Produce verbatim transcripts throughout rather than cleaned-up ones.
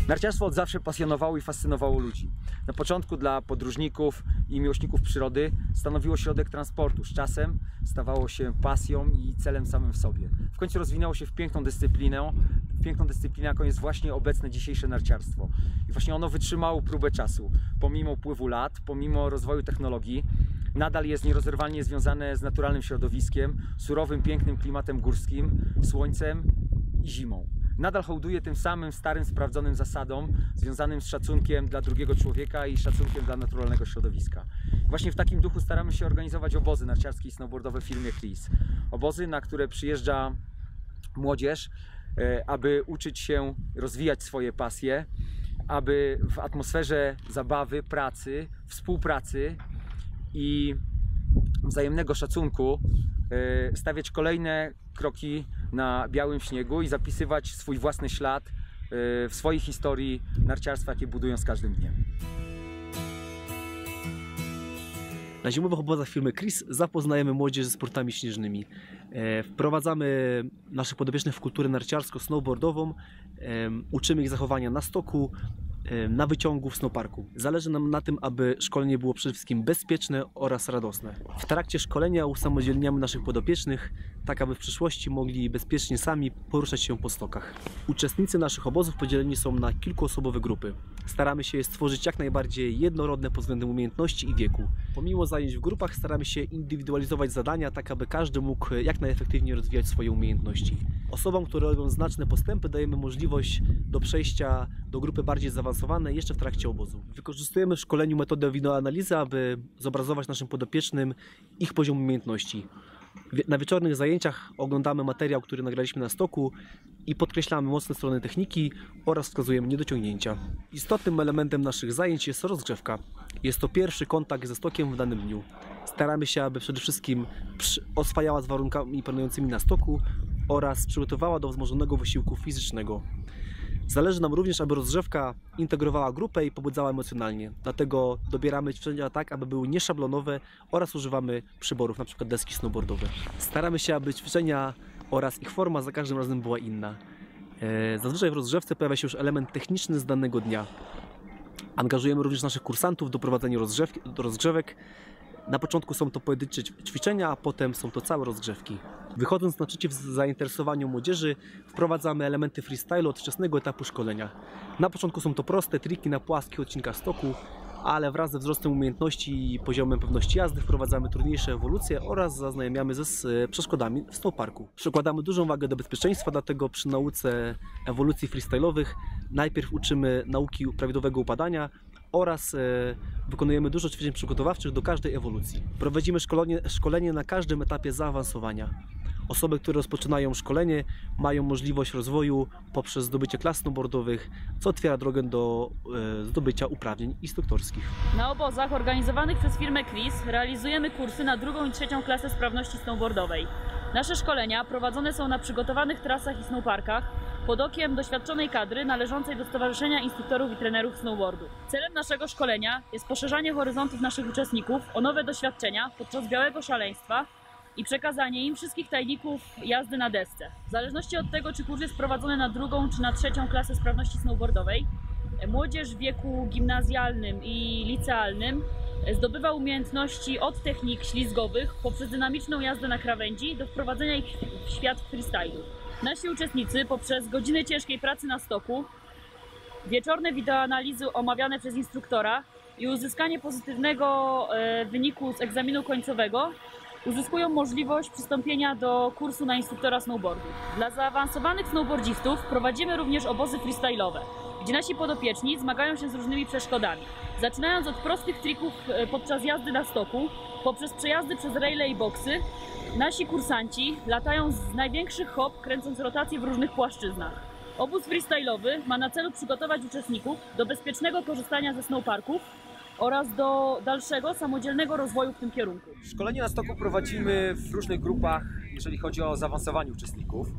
Narciarstwo od zawsze pasjonowało i fascynowało ludzi. Na początku dla podróżników i miłośników przyrody stanowiło środek transportu. Z czasem stawało się pasją i celem samym w sobie. W końcu rozwinęło się w piękną dyscyplinę, w piękną dyscyplinę, jaką jest właśnie obecne dzisiejsze narciarstwo. I właśnie ono wytrzymało próbę czasu. Pomimo upływu lat, pomimo rozwoju technologii, nadal jest nierozerwalnie związane z naturalnym środowiskiem, surowym, pięknym klimatem górskim, słońcem i zimą. Nadal hołduje tym samym starym, sprawdzonym zasadom związanym z szacunkiem dla drugiego człowieka i szacunkiem dla naturalnego środowiska. Właśnie w takim duchu staramy się organizować obozy narciarskie i snowboardowe w firmie Chris. Obozy, na które przyjeżdża młodzież, aby uczyć się rozwijać swoje pasje, aby w atmosferze zabawy, pracy, współpracy i wzajemnego szacunku stawiać kolejne kroki na białym śniegu i zapisywać swój własny ślad w swojej historii narciarstwa, jakie budują z każdym dniem. Na zimowych obozach firmy Chris zapoznajemy młodzież ze sportami śnieżnymi. Wprowadzamy naszych podopiecznych w kulturę narciarsko-snowboardową, uczymy ich zachowania na stoku, na wyciągu w snowparku. Zależy nam na tym, aby szkolenie było przede wszystkim bezpieczne oraz radosne. W trakcie szkolenia usamodzielniamy naszych podopiecznych, tak aby w przyszłości mogli bezpiecznie sami poruszać się po stokach. Uczestnicy naszych obozów podzieleni są na kilkuosobowe grupy. Staramy się je stworzyć jak najbardziej jednorodne pod względem umiejętności i wieku. Pomimo zajęć w grupach staramy się indywidualizować zadania, tak aby każdy mógł jak najefektywniej rozwijać swoje umiejętności. Osobom, które robią znaczne postępy, dajemy możliwość do przejścia do grupy bardziej zaawansowanej jeszcze w trakcie obozu. Wykorzystujemy w szkoleniu metodę wideoanalizy, aby zobrazować naszym podopiecznym ich poziom umiejętności. Na wieczornych zajęciach oglądamy materiał, który nagraliśmy na stoku i podkreślamy mocne strony techniki oraz wskazujemy niedociągnięcia. Istotnym elementem naszych zajęć jest rozgrzewka. Jest to pierwszy kontakt ze stokiem w danym dniu. Staramy się, aby przede wszystkim oswajała z warunkami panującymi na stoku oraz przygotowała do wzmożonego wysiłku fizycznego. Zależy nam również, aby rozgrzewka integrowała grupę i pobudzała emocjonalnie. Dlatego dobieramy ćwiczenia tak, aby były nieszablonowe oraz używamy przyborów, np. deski snowboardowe. Staramy się, aby ćwiczenia oraz ich forma za każdym razem była inna. Zazwyczaj w rozgrzewce pojawia się już element techniczny z danego dnia. Angażujemy również naszych kursantów do prowadzenia do rozgrzewek. Na początku są to pojedyncze ćwiczenia, a potem są to całe rozgrzewki. Wychodząc naprzeciw zainteresowaniu młodzieży, wprowadzamy elementy freestylu od wczesnego etapu szkolenia. Na początku są to proste triki na płaskich odcinkach stoku, ale wraz ze wzrostem umiejętności i poziomem pewności jazdy wprowadzamy trudniejsze ewolucje oraz zaznajamiamy ze z przeszkodami w snowparku. Przykładamy dużą wagę do bezpieczeństwa, dlatego przy nauce ewolucji freestylowych najpierw uczymy nauki prawidłowego upadania oraz e, wykonujemy dużo ćwiczeń przygotowawczych do każdej ewolucji. Prowadzimy szkolenie, szkolenie na każdym etapie zaawansowania. Osoby, które rozpoczynają szkolenie, mają możliwość rozwoju poprzez zdobycie klas snowboardowych, co otwiera drogę do e, zdobycia uprawnień instruktorskich. Na obozach organizowanych przez firmę Chris realizujemy kursy na drugą i trzecią klasę sprawności snowboardowej. Nasze szkolenia prowadzone są na przygotowanych trasach i snowparkach pod okiem doświadczonej kadry należącej do Stowarzyszenia Instruktorów i Trenerów Snowboardu. Celem naszego szkolenia jest poszerzanie horyzontów naszych uczestników o nowe doświadczenia podczas białego szaleństwa i przekazanie im wszystkich tajników jazdy na desce. W zależności od tego, czy kurs jest prowadzony na drugą czy na trzecią klasę sprawności snowboardowej, młodzież w wieku gimnazjalnym i licealnym zdobywa umiejętności od technik ślizgowych poprzez dynamiczną jazdę na krawędzi do wprowadzenia ich w świat freestylu. Nasi uczestnicy poprzez godziny ciężkiej pracy na stoku, wieczorne wideoanalizy omawiane przez instruktora i uzyskanie pozytywnego wyniku z egzaminu końcowego uzyskują możliwość przystąpienia do kursu na instruktora snowboardu. Dla zaawansowanych snowboardzistów prowadzimy również obozy freestyle'owe, gdzie nasi podopieczni zmagają się z różnymi przeszkodami. Zaczynając od prostych trików podczas jazdy na stoku, poprzez przejazdy przez raile i boksy, nasi kursanci latają z największych hop, kręcąc rotacje w różnych płaszczyznach. Obóz freestyle'owy ma na celu przygotować uczestników do bezpiecznego korzystania ze snowparków oraz do dalszego, samodzielnego rozwoju w tym kierunku. Szkolenie na stoku prowadzimy w różnych grupach, jeżeli chodzi o zaawansowanie uczestników.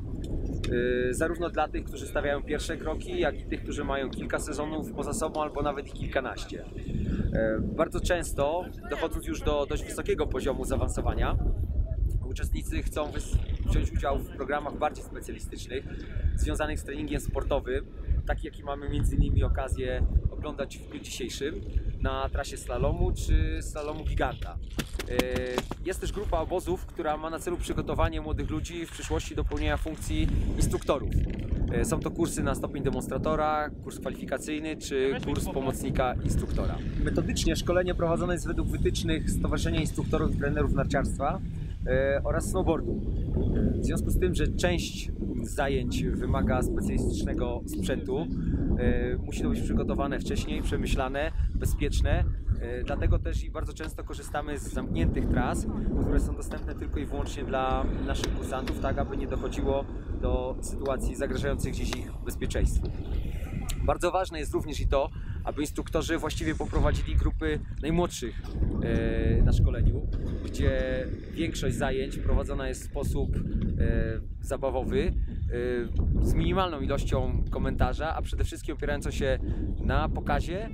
Yy, zarówno dla tych, którzy stawiają pierwsze kroki, jak i tych, którzy mają kilka sezonów poza sobą albo nawet ich kilkanaście. Yy, bardzo często, dochodząc już do dość wysokiego poziomu zaawansowania, uczestnicy chcą wziąć udział w programach bardziej specjalistycznych, związanych z treningiem sportowym, taki jaki mamy między innymi okazję oglądać w dniu dzisiejszym na trasie slalomu czy slalomu giganta. Jest też grupa obozów, która ma na celu przygotowanie młodych ludzi w przyszłości do pełnienia funkcji instruktorów. Są to kursy na stopień demonstratora, kurs kwalifikacyjny czy kurs pomocnika instruktora. Metodycznie szkolenie prowadzone jest według wytycznych Stowarzyszenia Instruktorów i Trenerów Narciarstwa oraz snowboardu. W związku z tym, że część zajęć wymaga specjalistycznego sprzętu, musi to być przygotowane wcześniej, przemyślane, bezpieczne. Dlatego też i bardzo często korzystamy z zamkniętych tras, które są dostępne tylko i wyłącznie dla naszych kursantów, tak aby nie dochodziło do sytuacji zagrażających gdzieś ich bezpieczeństwu. Bardzo ważne jest również i to, aby instruktorzy właściwie poprowadzili grupy najmłodszych na szkoleniu, gdzie większość zajęć prowadzona jest w sposób zabawowy, z minimalną ilością komentarza, a przede wszystkim opierającą się na pokazie.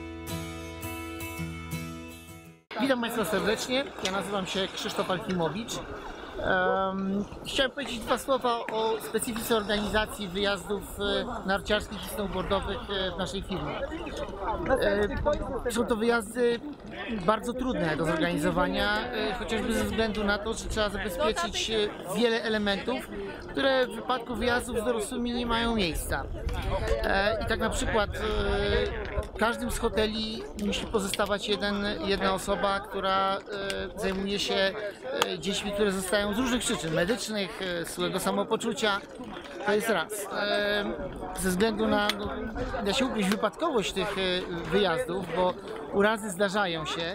Witam Państwa serdecznie, ja nazywam się Krzysztof Alfimowicz. Um, chciałem powiedzieć dwa słowa o specyfice organizacji wyjazdów narciarskich i snowboardowych w naszej firmie. E, są to wyjazdy bardzo trudne do zorganizowania, e, chociażby ze względu na to, że trzeba zabezpieczyć wiele elementów, które w wypadku wyjazdów z dorosłymi nie mają miejsca. E, I tak na przykład e, w każdym z hoteli musi pozostawać jeden, jedna osoba, która e, zajmuje się e, dziećmi, które zostają z różnych przyczyn medycznych, złego samopoczucia. To jest raz. Ze względu na, no, da się ukryć wypadkowość tych wyjazdów, bo urazy zdarzają się.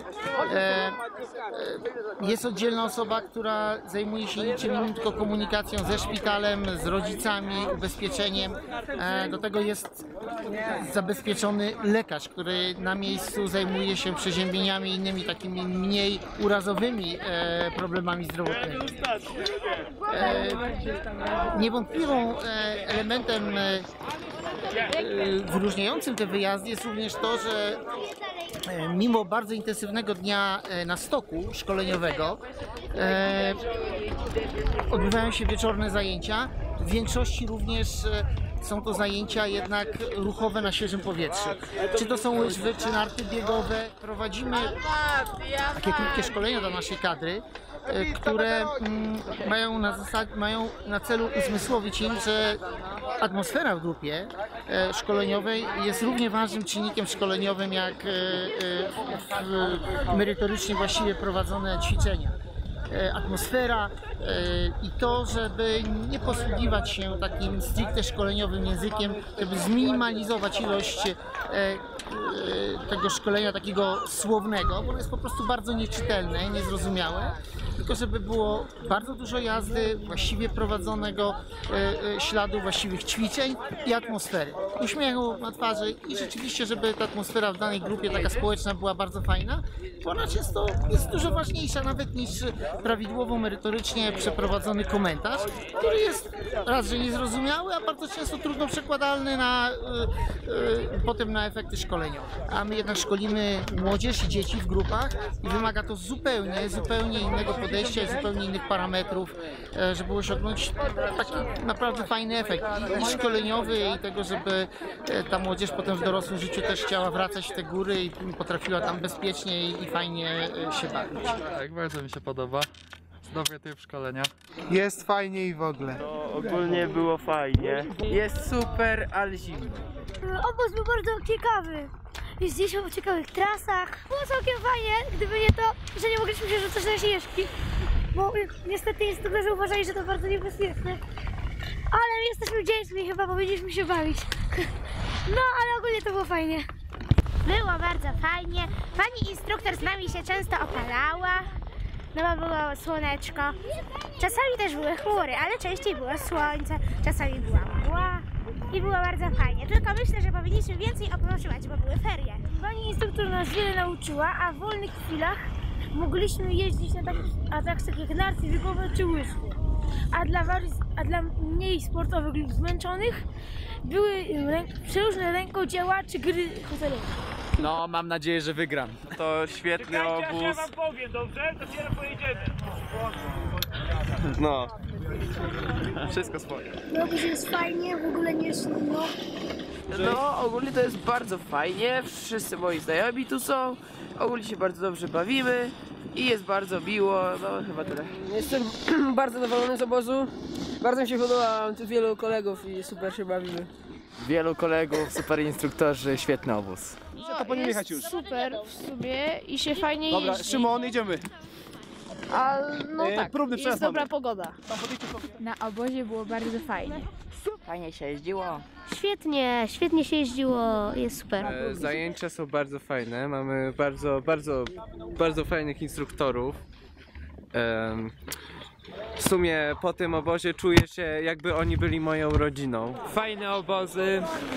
Jest oddzielna osoba, która zajmuje się niczym innym, tylko komunikacją ze szpitalem, z rodzicami, ubezpieczeniem. Do tego jest zabezpieczony lekarz, który na miejscu zajmuje się przeziębieniami i innymi takimi mniej urazowymi problemami zdrowotnymi. Niewątpliwą elementem wyróżniającym te wyjazdy jest również to, że mimo bardzo intensywnego dnia na stoku szkoleniowego odbywają się wieczorne zajęcia. W większości również są to zajęcia jednak ruchowe na świeżym powietrzu. Czy to są łyżwy, czy narty biegowe. Prowadzimy takie krótkie szkolenia dla naszej kadry, które mają na, zasad, mają na celu uzmysłowić im, że atmosfera w grupie szkoleniowej jest równie ważnym czynnikiem szkoleniowym jak merytorycznie właściwie prowadzone ćwiczenia. Atmosfera i to, żeby nie posługiwać się takim stricte szkoleniowym językiem, żeby zminimalizować ilość tego szkolenia takiego słownego, bo ono jest po prostu bardzo nieczytelne, niezrozumiałe, tylko żeby było bardzo dużo jazdy, właściwie prowadzonego śladu, właściwych ćwiczeń i atmosfery. Uśmiechu na twarzy i rzeczywiście, żeby ta atmosfera w danej grupie taka społeczna była bardzo fajna, bo ona często jest dużo ważniejsza nawet niż prawidłowo, merytorycznie przeprowadzony komentarz, który jest raz, że niezrozumiały, a bardzo często trudno przekładalny na, y, y, potem na efekty szkoleniowe. A my jednak szkolimy młodzież i dzieci w grupach i wymaga to zupełnie, zupełnie innego podejścia i zupełnie innych parametrów, żeby osiągnąć taki naprawdę fajny efekt i szkoleniowy i tego, żeby ta młodzież potem w dorosłym życiu też chciała wracać w te góry i potrafiła tam bezpiecznie i fajnie się bawić. Tak, bardzo mi się podoba. Dobry typ szkolenia. Jest fajnie i w ogóle. To ogólnie było fajnie. Jest super, ale zimno. Obóz był bardzo ciekawy. Jeździliśmy po ciekawych trasach. Było całkiem fajnie, gdyby nie to, że nie mogliśmy się rzucać na śnieżki. Bo niestety instruktorzy uważali, że to bardzo niebezpieczne. Ale jesteśmy wdzięczni i chyba powinniśmy się bawić. No, ale ogólnie to było fajnie. Było bardzo fajnie. Pani instruktor z nami się często opalała. No bo było słoneczko. Czasami też były chmury, ale częściej było słońce. Czasami była mgła. I było bardzo fajnie. Tylko myślę, że powinniśmy więcej odpoczywać, bo były ferie. Pani instruktor nas wiele nauczyła, a w wolnych chwilach mogliśmy jeździć na takich atrakcjach jak narty biegowe czy łyżwy. A dla, a dla mniej sportowych lub zmęczonych były ręk przeróżne rękodzieła czy gry hotelowe. No, mam nadzieję, że wygram. To świetny obóz. Ja wam powiem, dobrze? Dopiero pojedziemy. No. Wszystko swoje. Obóz jest fajnie, w ogóle nie jest nudno. No, ogólnie to jest bardzo fajnie, wszyscy moi znajomi tu są, ogólnie się bardzo dobrze bawimy i jest bardzo miło, no chyba tyle. Jestem bardzo zadowolony z obozu, bardzo mi się podoba, mam tu wielu kolegów i super się bawimy. Wielu kolegów, super instruktorzy, świetny obóz. To powinien jechać już. Super w sumie i się fajnie Dobra, jeździ. Szymon, idziemy. A, no E, tak, próbny jest przejazd dobra mamy. pogoda. Na obozie było bardzo fajnie. Fajnie się jeździło. Świetnie, świetnie się jeździło, jest super. E, zajęcia są bardzo fajne, mamy bardzo, bardzo, bardzo fajnych instruktorów. Em, w sumie po tym obozie czuję się, jakby oni byli moją rodziną. Fajne obozy,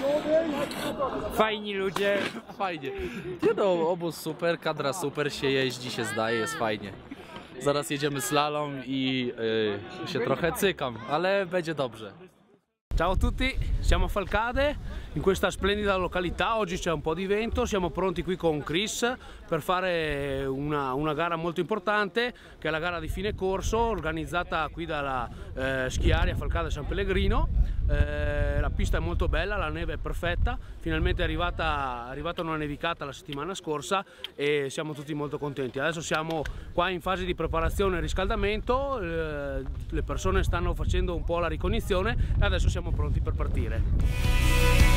fajni ludzie. Fajnie. Nie no, obóz super, kadra super, się jeździ, się zdaje, jest fajnie. Zaraz jedziemy slalom i yy, się trochę cykam, ale będzie dobrze. Ciao a tutti, siamo a Falcade, in questa splendida località. Oggi c'è un po' di vento, siamo pronti qui con Chris per fare una, una gara molto importante, che è la gara di fine corso, organizzata qui dalla eh, Schiaria Falcade San Pellegrino. Eh, la pista è molto bella, la neve è perfetta, finalmente è arrivata, è arrivata una nevicata la settimana scorsa e siamo tutti molto contenti. Adesso siamo qua in fase di preparazione e riscaldamento, eh, le persone stanno facendo un po' la ricognizione e adesso siamo pronti per partire.